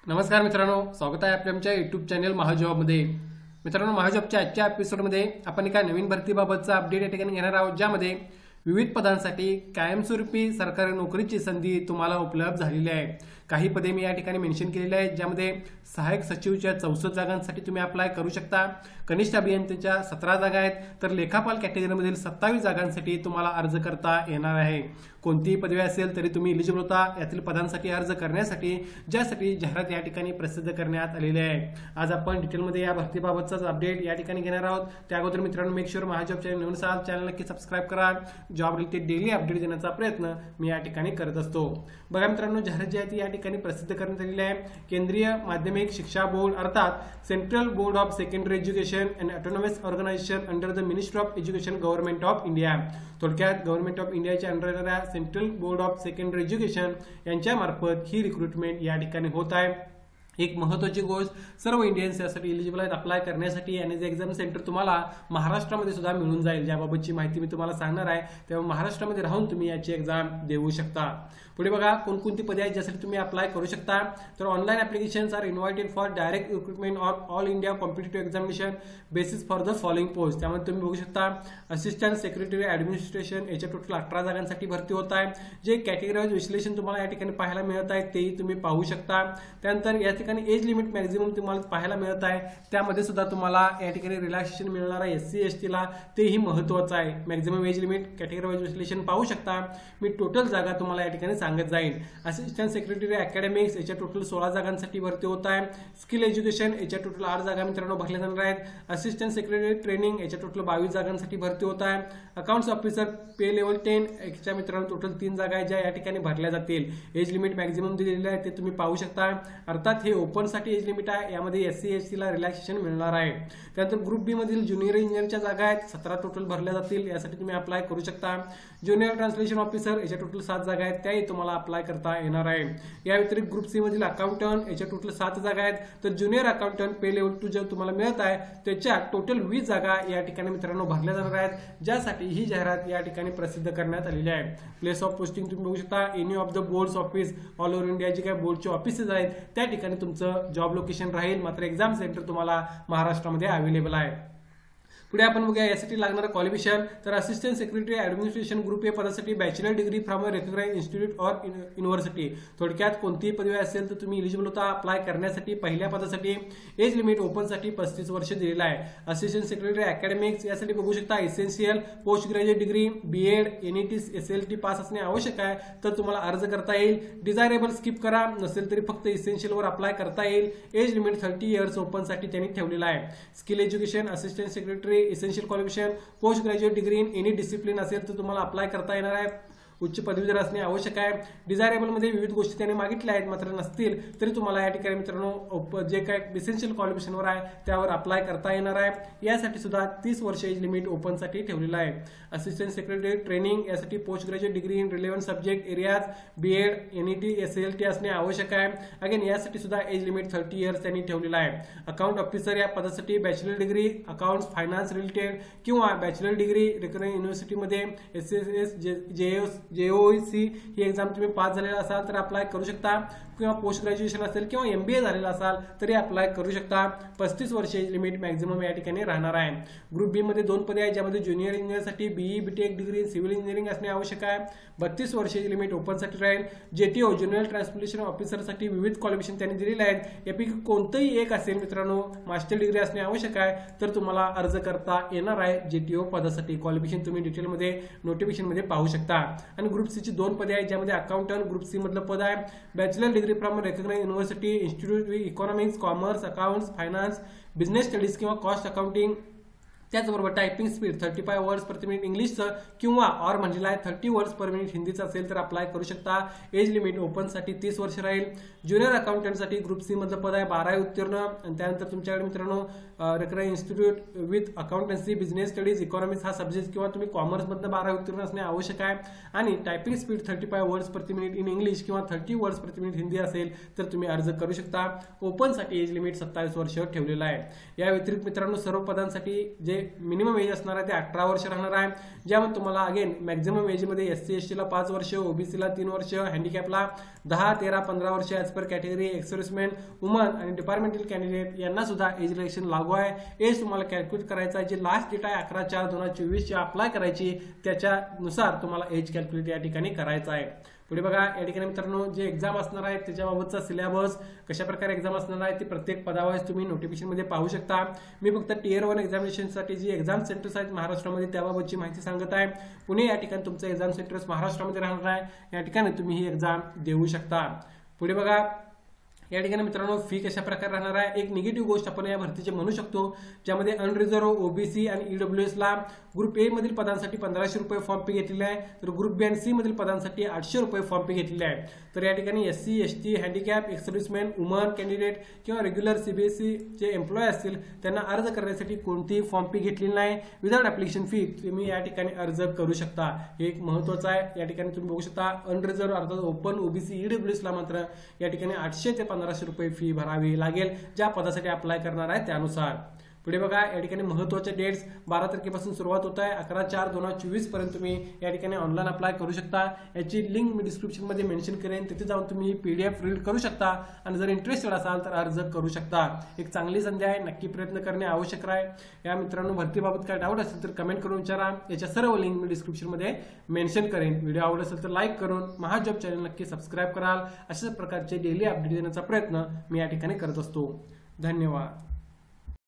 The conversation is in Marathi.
नमस्कार मित्रांनो, स्वागत आहे आपल्या आमच्या युट्यूब चॅनल महाजॉबमध्ये। मित्रांनो, महाजॉबच्या आजच्या एपिसोडमध्ये आपण एका नवीन भरतीबाबतचा अपडेट या ठिकाणी घेणार आहोत, ज्यामध्ये विविध पदांसाठी कायमस्वरूपी सरकारी नोकरीची संधी तुम्हाला उपलब्ध झालेली आहे। काही पदे मी या ठिकाणी मेन्शन केलेली आहेत, ज्यामध्ये सहाय्यक सचिवच्या 64 जागांसाठी तुम्ही अप्लाय करू शकता, कनिष्ठ अभियंत्याच्या 17 जागा आहेत, तर लेखापाल कॅटेगरीमधील 27 जागांसाठी तुम्हाला अर्ज करता येणार आहे। कोणतीही पदवी असेल तरी तुम्ही एलिजिबल होता यातील पदांसाठी अर्ज करण्यासाठी, ज्यासाठी जाहिरात या ठिकाणी प्रसिद्ध करण्यात आलेली आहे। आज आपण डिटेलमध्ये या भरतीबाबतचा अपडेट या ठिकाणी घेणार आहोत। त्या अगोदर मित्रांनो, मेक शुअर महाजॉब चॅनल नवीन असाल चॅनल नक्की सबस्क्राइब करा। जॉब रिलेटेड डेली अपडेट देण्याचा प्रयत्न मी या ठिकाणी करत असतो। बघा मित्रांनो, जाहिरात जी आहे ती या ठिकाणी प्रसिद्ध करण्यात आलेली आहे। केंद्रीय माध्यमिक शिक्षा बोर्ड अर्थात central board of secondary education and autonomous organisation under the ministry of education government of India, थोडक्यात गव्हर्नमेंट ऑफ इंडियाच्या अंडर येणाऱ्या central board of secondary education यांच्या मार्फत ही रिक्रुटमेंट या ठिकाणी होत आहे। एक महत्त्वाची गोष्ट, सर्व इंडियन्स यासाठी एलिजिबल आहेत अप्लाय करण्यासाठी, आणि जे एक्झाम सेंटर तुम्हाला महाराष्ट्रामध्ये सुद्धा मिळून जाईल, ज्याबाबतची माहिती मी तुम्हाला सांगणार आहे। तेव्हा महाराष्ट्रामध्ये राहून तुम्ही याची एक्झाम देऊ शकता। पुढे बघा, कोणकोणती पदे आहेत ज्यासाठी तुम्ही अप्लाय करू शकता। तर online applications are invited for direct recruitment of all India competitive examination basis for the following post. त्यामध्ये तुम्ही बघू शकता, असिस्टंट सेक्रेटरी ऍडमिनिस्ट्रेशन याच्या टोटल 18 जागांसाठी भरती होत आहे। जे कॅटेगरी वाईज विश्लेषण तुम्हाला या ठिकाणी पाहायला मिळत आहे तेही तुम्ही पाहू शकता। त्यानंतर या ठिकाणी एज लिमिट मॅक्झिमम तुम्हाला पाहायला मिळत आहे, त्यामध्ये सुद्धा तुम्हाला या ठिकाणी रिलॅक्सेशन मिळणार आहे SC ST ला, तेही महत्त्वाचं आहे। Maximum age limit category wise विश्लेषण पाहू शकता। मी टोटल जागा तुम्हाला या ठिकाणी सांगत जाईल। असिस्टंट सेक्रेटरी अकॅडमिक्स याच्या टोटल 16 जागांसाठी भरती होत आहे। स्किल एज्युकेशन याच्या टोटल 8 जागा मित्रांनो भरल्या जाणार आहेत। असिस्टंट सेक्रेटरी ट्रेनिंग याच्या टोटल 22 जागांसाठी भरती होत आहे। अकाउंट्स ऑफिसर पे लेवल 10 याच्या मित्रांनो टोटल 3 जागा आहेत ज्या या ठिकाणी भरल्या जातील। एज लिमिट मॅक्झिमम दिलेले आहे ते तुम्ही पाहू शकता। अर्थात हे ओपन साठी एज लिमिट आहे, यामध्ये SC ST ला रिलॅक्सेशन मिळणार आहे। त्यानंतर ग्रुप बी मधील ज्युनियर इंजिनियरच्या जागा आहेत, 17 टोटल भरल्या जातील, यासाठी तुम्ही अप्लाय करू शकता। ज्युनियर ट्रान्सलेशन ऑफिसर याच्या टोटल 7 जागा आहेत, त्याही तुम्हाला अप्लाय करता येणार आहे। या व्यतिरिक्त ग्रुप सी मधील अकाउंटंट याच्या टोटल 7 जागा आहेत, तर ज्युनियर अकाउंटंट पे लेवल 2 जे तुम्हाला मिळत आहे त्याच्या टोटल 20 जागा या ठिकाणी मित्रांनो भरल्या जाणार आहेत, ज्यासाठी ही जाहिरात या ठिकाणी प्रसिद्ध करण्यात आलेली आहे। प्लेस ऑफ पोस्टिंग तुम्ही बघू शकता, any of the boards office all over India जे काही बोर्डचे ऑफिसेस आहेत त्या ठिकाणी तुमचं जॉब लोकेशन राहील, मात्र एक्झाम सेंटर तुम्हाला महाराष्ट्रामध्ये अवेलेबल आहे। पुढे आपण बघूया यासाठी लागणारं क्वालिफिकेशन। तर assistant secretary administration group A पदासाठी bachelor degree from a recognised institute or university, थोडक्यात कोणतीही पदवी असेल तर तुम्ही एलिजिबल होता अप्लाय करण्यासाठी। पहिल्या पदासाठी एज लिमिट ओपनसाठी 35 वर्ष दिलेला आहे। असिस्टंट सेक्रेटरी अकॅडमिक्स यासाठी बघू शकता, essential post graduate degree BEd NET SLT pass असणे आवश्यक आहे, तर तुम्हाला अर्ज करता येईल। डिझायरेबल स्किप करा, नसेल तरी फक्त एसेन्शियल वर अप्लाय करता येईल। एज लिमिट 30 इयर्स ओपनसाठी त्यांनी ठेवलेला आहे। Skill education assistant secretary essential qualification post graduate degree in any discipline असेल तर तुम्हाला अप्लाय करता येणार आहे। उच्च पदवीधर असणे आवश्यक आहे। डिझायरेबल मध्ये विविध गोष्टी त्यांनी मागितल्या आहेत, मात्र नसतील तरी तुम्हाला या ठिकाणी मित्रांनो जे काय एसेन्शियल क्वालिफिकेशनवर आहे त्यावर अप्लाय करता येणार आहे। यासाठी सुद्धा 30 वर्ष एज लिमिट ओपनसाठी ठेवलेलं आहे। असिस्टंट सेक्रेटरी ट्रेनिंग यासाठी post graduate degree in relevant subject areas BEd NET SLT असणे आवश्यक आहे। अगेन यासाठी सुद्धा एज लिमिट 30 इयर्स त्यांनी ठेवलेला आहे। अकाउंट ऑफिसर या पदासाठी bachelor degree accounts finance related किंवा बॅचलर डिग्री रेकग्नाइज्ड युनिव्हर्सिटीमध्ये SSS JOEC ही एक्झाम तुम्ही पास झालेला असाल तर अप्लाय करू शकता, किंवा पोस्ट ग्रॅज्युएशन असेल किंवा MBA झालेला असाल तरी अप्लाय करू शकता। 35 वर्ष एज लिमिट मॅक्झिमम या ठिकाणी राहणार आहे। ग्रुप बी मध्ये 2 पदे आहेत, ज्यामध्ये ज्युनियर इंजिनियरसाठी BE BTech degree civil engineering असणे आवश्यक आहे। 32 वर्ष एज लिमिट ओपनसाठी राहील। JTO ज्युनियर ट्रान्सलेशन ऑफिसरसाठी विविध क्वालिफिकेशन त्यांनी दिलेले आहेत, यापैकी कोणतंही एक असेल मित्रांनो, मास्टर डिग्री असणे आवश्यक आहे, तर तुम्हाला अर्ज करता येणार आहे JTO पदासाठी। क्वालिफिकेशन तुम्ही डिटेलमध्ये नोटिफिकेशन मध्ये पाहू शकता। आणि ग्रुप सी ची 2 पदे आहेत, ज्यामध्ये अकाउंटंट ग्रुप सी मधलं पद आहे, bachelor degree from recognised university institute economics commerce accounts finance business studies किंवा कॉस्ट अकाउंटिंग। त्याचबरोबर टायपिंग स्पीड 35 वर्ड्स प्रति मिनिट इंग्लिशचं किंवा ऑर म्हणलेला आहे 30 वर्ड्स पर मिनिट हिंदीचं असेल तर अप्लाय करू शकता। एज लिमिट ओपनसाठी 30 वर्ष राहील। ज्युनियर अकाउंटंटसाठी ग्रुप सी मधलं पद आहे, 12वी उत्तीर्ण, आणि त्यानंतर तुमच्याकडे मित्रांनो recognised institute with accountancy business studies economics हा सब्जेक्ट किंवा तुम्ही कॉमर्स मधनं 12वी उत्तीर्ण असणे आवश्यक आहे। आणि टायपिंग स्पीड 35 वर्ड्स प्रति मिनिट इन इंग्लिश किंवा 30 वर्ड्स प्रति मिनिट हिंदी असेल तर तुम्ही अर्ज करू शकता। ओपनसाठी एज लिमिट 27 वर्ष ठेवलेला आहे। या व्यतिरिक्त मित्रांनो सर्व पदांसाठी जे मिनिमम एज असणार आहे ते 18 वर्ष राहणार आहे, ज्यामध्ये तुम्हाला अगेन मॅक्झिमम एजमध्ये SC ST ला 5 वर्ष, OBC ला 3 वर्ष, हँडिकॅपला 10, 13, 15 वर्ष as per category, ex servicemen, woman आणि डिपार्टमेंटल कॅन्डिडेट यांना सुद्धा एज रिलेक्शन लागू आहे. एज तुम्हाला कॅल्क्युलेट करायचं आहे. जी लास्ट डेट आहे 11/4/2024 ची अप्लाय करायची, त्याच्यानुसार तुम्हाला एज कॅल्क्युलेट या ठिकाणी करायचं आहे. पुढे बघा या ठिकाणी मित्रांनो जे एक्झाम असणार आहे त्याच्याबाबतचा सिलेबस, कशा प्रकारे एक्झाम असणार आहे ते प्रत्येक पदावाईज तुम्ही नोटिफिकेशनमध्ये पाहू शकता. मी फक्त Tier 1 एक्झामिनेशनसाठी जी एक्झाम सेंटर्स आहेत महाराष्ट्रामध्ये त्याबाबतची माहिती सांगत आहे. पुणे या ठिकाणी तुमचं एक्झाम सेंटर्स महाराष्ट्रामध्ये राहणार आहे, या ठिकाणी तुम्ही ही एक्झाम देऊ शकता. पुढे बघा या ठिकाणी मित्रांनो फी कशा प्रकारे राहणार आहे. एक निगेटिव्ह गोष्ट आपण या भरतीची म्हणू शकतो, ज्यामध्ये अनरिझर्व्ह, OBC आणि EWS ला ग्रुप ए मधील पदांसाठी 1500 रुपये फॉर्म फी घेतलेली आहे, तर ग्रुप बी आणि सी मधील पदांसाठी 800 रुपये फॉर्म फी घेतलेली आहे. तर या ठिकाणी SC ST, handicap, ex servicemen, woman candidate किंवा रेग्युलर CBSE जे एम्प्लॉय असतील त्यांना अर्ज करण्यासाठी कोणतीही फॉर्म फी घेतलेली नाही. विदाउट ऍप्लिकेशन फी तुम्ही या ठिकाणी अर्ज करू शकता. हे एक महत्त्वाचं आहे. या ठिकाणी तुम्ही बघू शकता अनरिझर्व्ह अर्थात ओपन, OBC, EWS ला मात्र या ठिकाणी 800 ते 1500 रुपये फी भरावी लागेल, ज्या पदासाठी अप्लाय करणार आहे त्यानुसार. पुढे बघा या ठिकाणी महत्त्वाचे डेट्स 12 तारखेपासून सुरुवात होत आहे, 11/4/2024 पर्यंत तुम्ही या ठिकाणी ऑनलाईन अप्लाय करू शकता. याची लिंक मी डिस्क्रिप्शन मध्ये मेन्शन करेन, तिथे जाऊन तुम्ही PDF रीड करू शकता आणि जर इंटरेस्टेड असाल तर अर्ज करू शकता. एक चांगली संधी आहे, नक्की प्रयत्न करणे आवश्यक आहे. या मित्रांनो भरतीबाबत काय डाऊट असेल तर कमेंट करून विचारा. याच्या सर्व लिंक मी डिस्क्रिप्शन मध्ये मेन्शन करेन. व्हिडिओ आवडला असेल तर लाईक करून महाजॉब चॅनल नक्की सबस्क्राईब कराल. अशाच प्रकारचे डेली अपडेट देण्याचा प्रयत्न मी या ठिकाणी करत असतो. धन्यवाद.